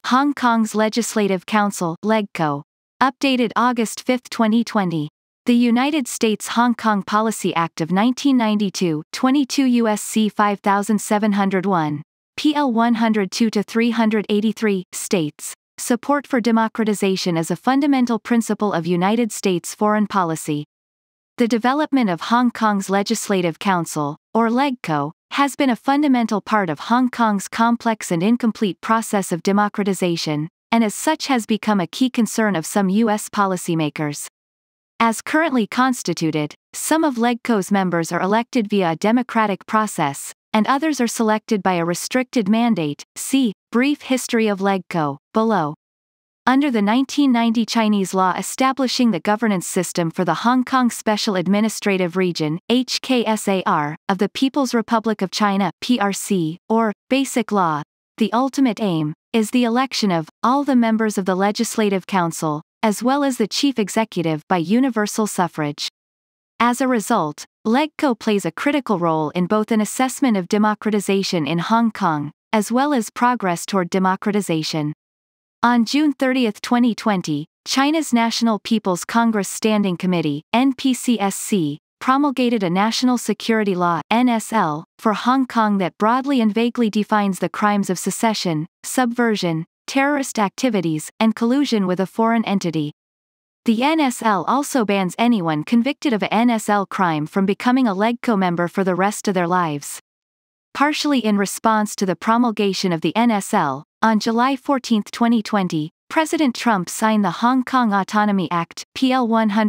Hong Kong's Legislative Council, LegCo. Updated August 5, 2020. The United States Hong Kong Policy Act of 1992, 22 U.S.C. 5701, PL 102-383, states, "Support for democratization is a fundamental principle of United States foreign policy." The development of Hong Kong's Legislative Council, or LegCo, has been a fundamental part of Hong Kong's complex and incomplete process of democratization, and as such has become a key concern of some U.S. policymakers. As currently constituted, some of LegCo's members are elected via a democratic process, and others are selected by a restricted mandate. See Brief History of Legco, below. Under the 1990 Chinese law establishing the governance system for the Hong Kong Special Administrative Region, HKSAR, of the People's Republic of China, PRC, or Basic Law, the ultimate aim is the election of all the members of the Legislative Council, as well as the Chief Executive by universal suffrage. As a result, LegCo plays a critical role in both an assessment of democratization in Hong Kong, as well as progress toward democratization. On June 30, 2020, China's National People's Congress Standing Committee, NPCSC, promulgated a national security law, NSL, for Hong Kong that broadly and vaguely defines the crimes of secession, subversion, terrorist activities, and collusion with a foreign entity. The NSL also bans anyone convicted of a NSL crime from becoming a LegCo member for the rest of their lives. Partially in response to the promulgation of the NSL, on July 14, 2020, President Trump signed the Hong Kong Autonomy Act, PL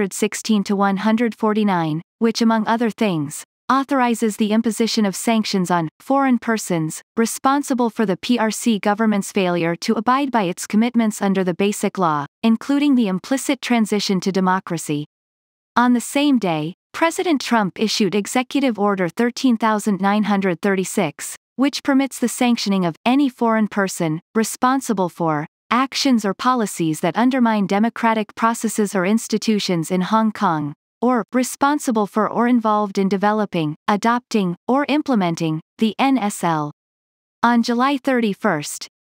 116-149, which among other things, authorizes the imposition of sanctions on foreign persons responsible for the PRC government's failure to abide by its commitments under the Basic Law, including the implicit transition to democracy. On the same day, President Trump issued Executive Order 13936, which permits the sanctioning of any foreign person responsible for actions or policies that undermine democratic processes or institutions in Hong Kong, or responsible for or involved in developing, adopting, or implementing the NSL. On July 31,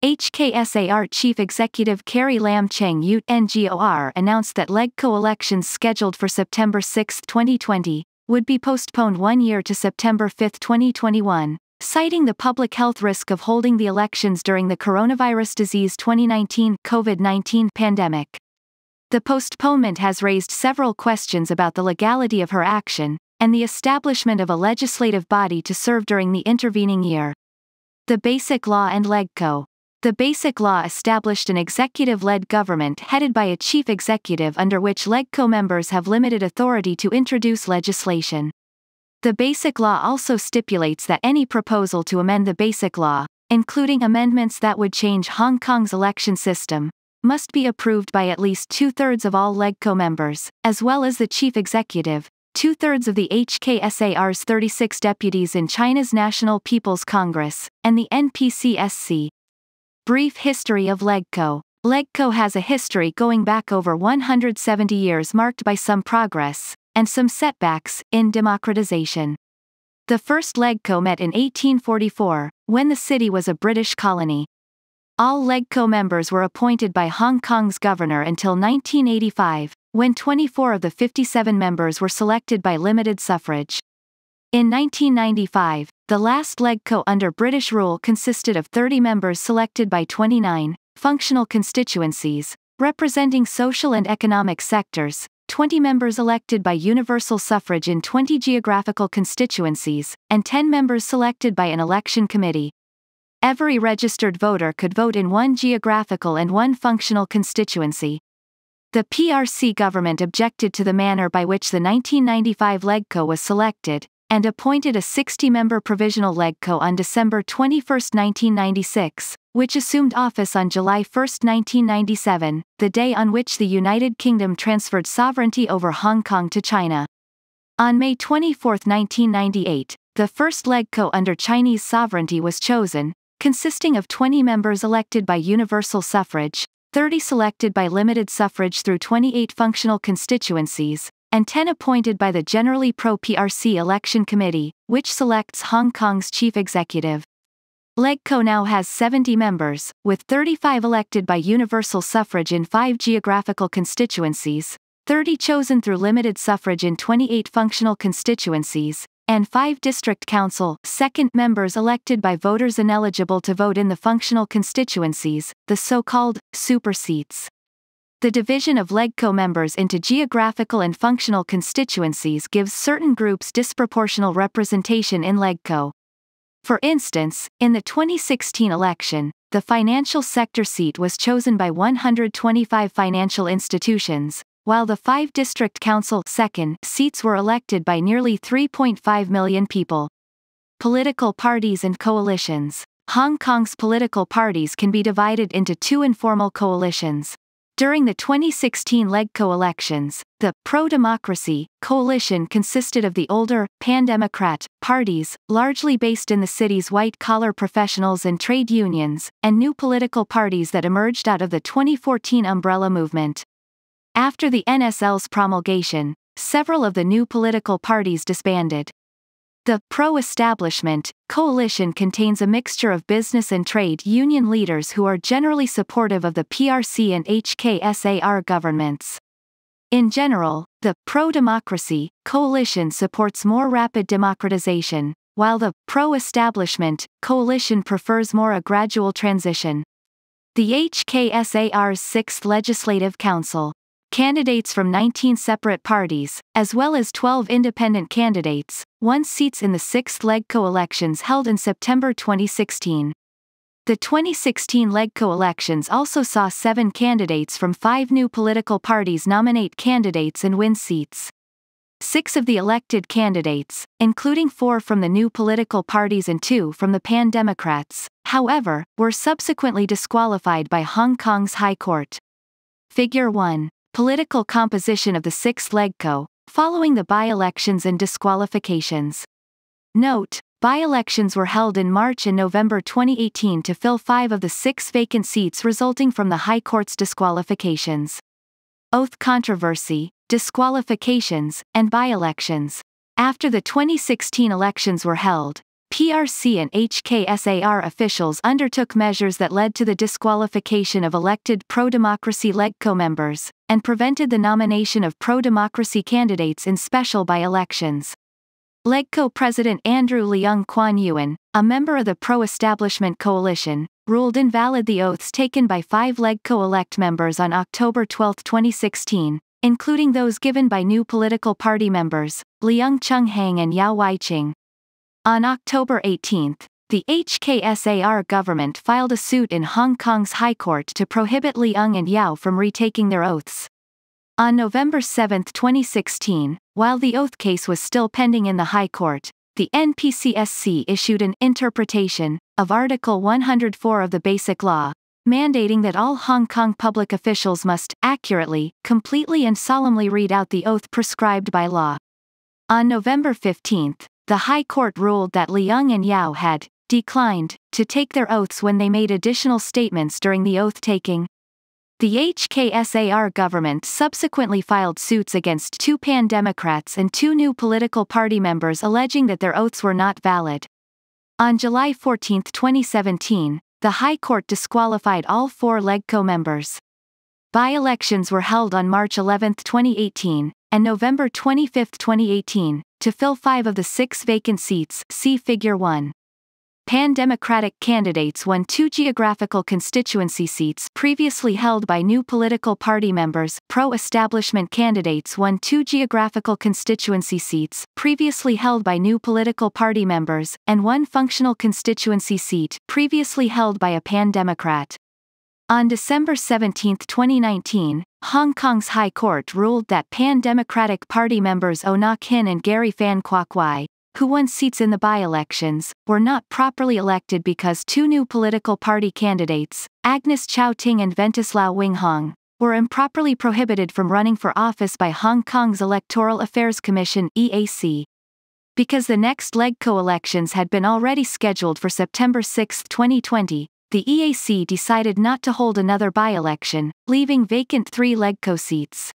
HKSAR Chief Executive Carrie Lam Cheng UNGOR announced that LegCo elections scheduled for September 6, 2020, would be postponed 1 year to September 5, 2021, citing the public health risk of holding the elections during the coronavirus disease 2019 COVID-19 pandemic. The postponement has raised several questions about the legality of her action, and the establishment of a legislative body to serve during the intervening year. The Basic Law and LegCo. The Basic Law established an executive-led government headed by a chief executive under which LegCo members have limited authority to introduce legislation. The Basic Law also stipulates that any proposal to amend the Basic Law, including amendments that would change Hong Kong's election system, must be approved by at least 2/3 of all LegCo members, as well as the chief executive, 2/3 of the HKSAR's 36 deputies in China's National People's Congress, and the NPCSC. Brief History of LegCo. LegCo has a history going back over 170 years marked by some progress, and some setbacks, in democratization. The first LegCo met in 1844, when the city was a British colony. All LegCo members were appointed by Hong Kong's governor until 1985, when 24 of the 57 members were selected by limited suffrage. In 1995, the last LegCo under British rule consisted of 30 members selected by 29 functional constituencies, representing social and economic sectors, 20 members elected by universal suffrage in 20 geographical constituencies, and 10 members selected by an election committee. Every registered voter could vote in one geographical and one functional constituency. The PRC government objected to the manner by which the 1995 LegCo was selected, and appointed a 60-member provisional LegCo on December 21, 1996, which assumed office on July 1, 1997, the day on which the United Kingdom transferred sovereignty over Hong Kong to China. On May 24, 1998, the first LegCo under Chinese sovereignty was chosen, consisting of 20 members elected by universal suffrage, 30 selected by limited suffrage through 28 functional constituencies, and 10 appointed by the generally pro-PRC election committee, which selects Hong Kong's chief executive. Legco now has 70 members, with 35 elected by universal suffrage in 5 geographical constituencies, 30 chosen through limited suffrage in 28 functional constituencies, and 5 district council second members elected by voters ineligible to vote in the functional constituencies, the so-called super seats. The division of Legco members into geographical and functional constituencies gives certain groups disproportional representation in Legco. For instance, in the 2016 election, the financial sector seat was chosen by 125 financial institutions, while the 5 district council second seats were elected by nearly 3.5 million people. Political parties and coalitions. Hong Kong's political parties can be divided into 2 informal coalitions. During the 2016 Legco elections, the pro-democracy coalition consisted of the older, pan-democrat parties, largely based in the city's white-collar professionals and trade unions, and new political parties that emerged out of the 2014 umbrella movement. After the NSL's promulgation, several of the new political parties disbanded. The pro-establishment coalition contains a mixture of business and trade union leaders who are generally supportive of the PRC and HKSAR governments. In general, the pro-democracy coalition supports more rapid democratization, while the pro-establishment coalition prefers more a gradual transition. The HKSAR's 6th Legislative Council. Candidates from 19 separate parties, as well as 12 independent candidates, won seats in the 6th Legco elections held in September 2016. The 2016 Legco elections also saw 7 candidates from 5 new political parties nominate candidates and win seats. 6 of the elected candidates, including 4 from the new political parties and 2 from the Pan-Democrats, however, were subsequently disqualified by Hong Kong's High Court. Figure 1. Political composition of the 6th Legco, following the by-elections and disqualifications. Note, by-elections were held in March and November 2018 to fill 5 of the 6 vacant seats resulting from the High Court's disqualifications. Oath controversy, disqualifications, and by-elections. After the 2016 elections were held, PRC and HKSAR officials undertook measures that led to the disqualification of elected pro-democracy Legco members, and prevented the nomination of pro-democracy candidates in special by-elections. Legco President Andrew Leung Kwan Yeun, a member of the pro-establishment coalition, ruled invalid the oaths taken by 5 Legco elect members on October 12, 2016, including those given by new political party members, Leung Chung-hang and Yao Wai-ching. On October 18, the HKSAR government filed a suit in Hong Kong's High Court to prohibit Leung and Yao from retaking their oaths. On November 7, 2016, while the oath case was still pending in the High Court, the NPCSC issued an interpretation of Article 104 of the Basic Law, mandating that all Hong Kong public officials must accurately, completely and solemnly read out the oath prescribed by law. On November 15, the High Court ruled that Leung and Yao had declined to take their oaths when they made additional statements during the oath-taking. The HKSAR government subsequently filed suits against 2 Pan-Democrats and 2 new political party members alleging that their oaths were not valid. On July 14, 2017, the High Court disqualified all 4 Legco members. By-elections were held on March 11, 2018, and November 25, 2018, to fill 5 of the 6 vacant seats, see Figure 1. Pan-Democratic candidates won 2 geographical constituency seats previously held by new political party members. Pro-establishment candidates won 2 geographical constituency seats previously held by new political party members, and 1 functional constituency seat previously held by a Pan-Democrat. On December 17, 2019, Hong Kong's High Court ruled that Pan-Democratic Party members Oh Nak-hin and Gary Fan Kwok Wai, who won seats in the by-elections, were not properly elected because 2 new political party candidates, Agnes Chow Ting and Ventus Lau Wing Hong, were improperly prohibited from running for office by Hong Kong's Electoral Affairs Commission (EAC). Because the next Legco elections had been already scheduled for September 6, 2020, the EAC decided not to hold another by-election, leaving vacant 3 Legco seats.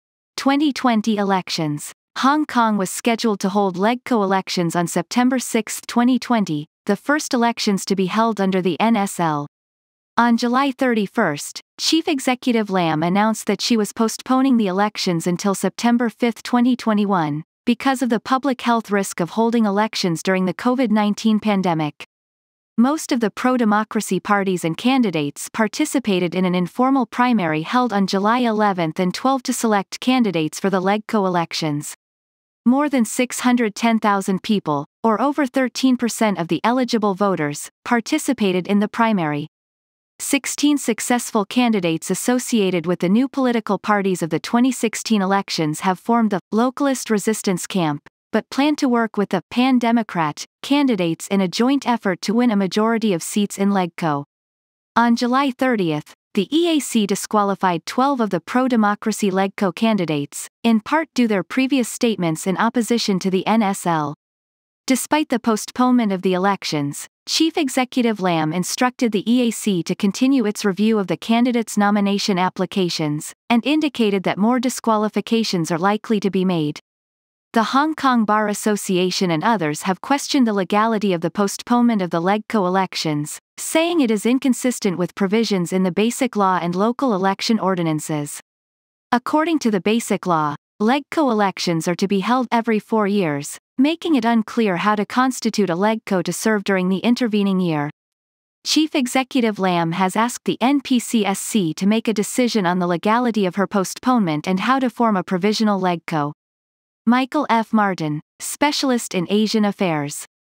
2020 elections. Hong Kong was scheduled to hold Legco elections on September 6, 2020, the first elections to be held under the NSL. On July 31, Chief Executive Lam announced that she was postponing the elections until September 5, 2021, because of the public health risk of holding elections during the COVID-19 pandemic. Most of the pro-democracy parties and candidates participated in an informal primary held on July 11 and 12 to select candidates for the Legco elections. More than 610,000 people, or over 13% of the eligible voters, participated in the primary. 16 successful candidates associated with the new political parties of the 2016 elections have formed the Localist Resistance Camp, but plan to work with the Pan-Democrat candidates in a joint effort to win a majority of seats in Legco. On July 30, the EAC disqualified 12 of the pro-democracy Legco candidates, in part due to their previous statements in opposition to the NSL. Despite the postponement of the elections, Chief Executive Lam instructed the EAC to continue its review of the candidates' nomination applications, and indicated that more disqualifications are likely to be made. The Hong Kong Bar Association and others have questioned the legality of the postponement of the Legco elections, saying it is inconsistent with provisions in the Basic Law and local election ordinances. According to the Basic Law, Legco elections are to be held every 4 years, making it unclear how to constitute a Legco to serve during the intervening year. Chief Executive Lam has asked the NPCSC to make a decision on the legality of her postponement and how to form a provisional Legco. Michael F. Martin, Specialist in Asian Affairs.